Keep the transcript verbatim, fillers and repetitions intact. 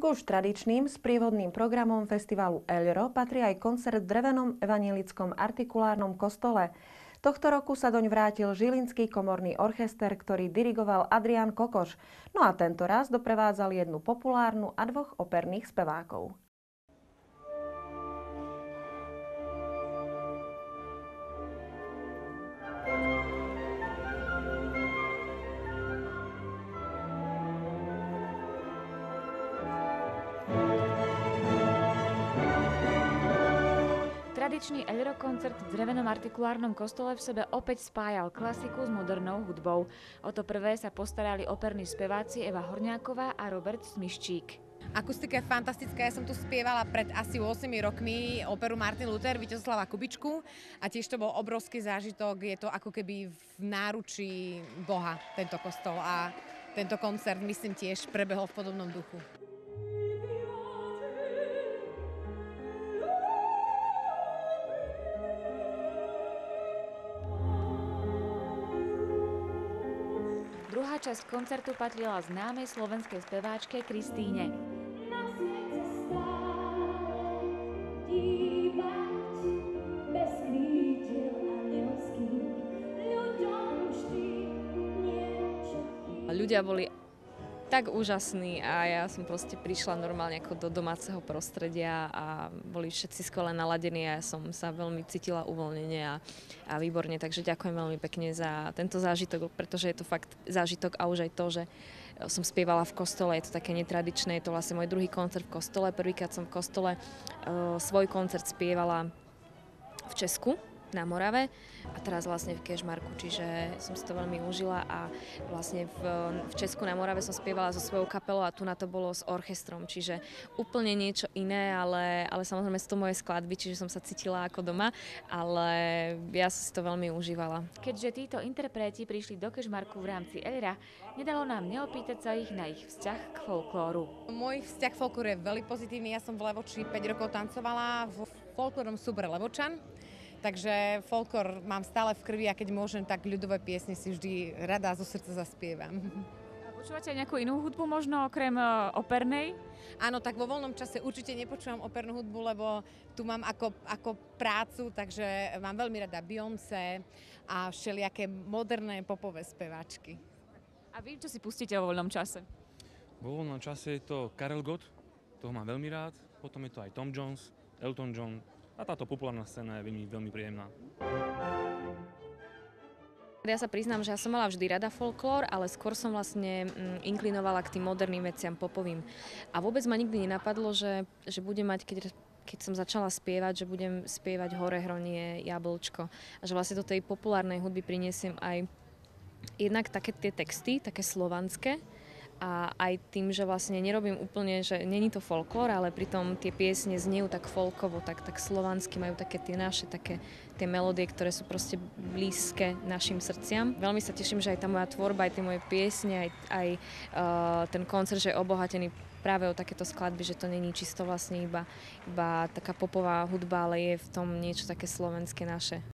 K už tradičným sprievodným programom festivalu Elro patrí aj koncert v drevenom evanjelickom artikulárnom kostole. Tohto roku sa doň vrátil Žilinský komorný orchester, ktorý dirigoval Adrián Kokoš. No a tento raz doprevádzal jednu populárnu a dvoch operných spevákov. Tradičný Elro koncert v drevenom artikulárnom kostole v sebe opäť spájal klasiku s modernou hudbou. O to prvé sa postarali operní speváci Eva Horňáková a Robert Smiščík. Akustika je fantastická, ja som tu spievala pred asi ôsmimi rokmi operu Martin Luther, Víťazoslava Kubičku a tiež to bol obrovský zážitok, je to ako keby v náručí Boha tento kostol a tento koncert myslím tiež prebehol v podobnom duchu. Druhá časť koncertu patrila známej slovenskej speváčke Kristíne. Ľudia boli tak úžasní a ja som proste prišla normálne ako do domáceho prostredia a boli všetci skvelé naladení a ja som sa veľmi cítila uvoľnenie a, a výborne, takže ďakujem veľmi pekne za tento zážitok, pretože je to fakt zážitok a už aj to, že som spievala v kostole, je to také netradičné, je to vlastne môj druhý koncert v kostole, prvýkrát som v kostole uh, svoj koncert spievala v Česku na Morave a teraz vlastne v Kežmarku, čiže som si to veľmi užila a vlastne v, v Česku na Morave som spievala so svojou kapelou a tu na to bolo s orchestrom, čiže úplne niečo iné, ale, ale samozrejme sú to moje skladby, čiže som sa cítila ako doma, ale ja som si to veľmi užívala. Keďže títo interpreti prišli do Kežmarku v rámci Elra, nedalo nám neopýtať sa ich na ich vzťah k folklóru. Môj vzťah k folklóru je veľmi pozitívny, ja som v Levoči päť rokov tancovala v folklórnom súbore Levočan. Takže folklór mám stále v krvi a keď môžem, tak ľudové piesne si vždy rada zo srdca zaspievam. A počúvate aj nejakú inú hudbu, možno okrem opernej? Áno, tak vo voľnom čase určite nepočúvam opernú hudbu, lebo tu mám ako, ako prácu, takže mám veľmi rada Beyoncé a všelijaké moderné popové speváčky. A vy čo si pustíte vo voľnom čase? Vo voľnom čase je to Karel Gott, toho mám veľmi rád, potom je to aj Tom Jones, Elton John, a táto populárna scéna je veľmi, veľmi príjemná. Ja sa priznám, že ja som mala vždy rada folklór, ale skôr som vlastne mm, inklinovala k tým moderným veciam, popovým. A vôbec ma nikdy nenapadlo, že, že budem mať, keď, keď som začala spievať, že budem spievať Hore hronie, Jablčko. A že vlastne do tej populárnej hudby priniesiem aj jednak také tie texty, také slovanské, a aj tým, že vlastne nerobím úplne, že není to folklór, ale pritom tie piesne znejú tak folkovo, tak, tak slovansky, majú také tie naše, také tie melódie, ktoré sú proste blízke našim srdciam. Veľmi sa teším, že aj tá moja tvorba, aj tie moje piesne, aj, aj uh, ten koncert, že je obohatený práve o takéto skladby, že to není čisto vlastne iba, iba taká popová hudba, ale je v tom niečo také slovenské naše.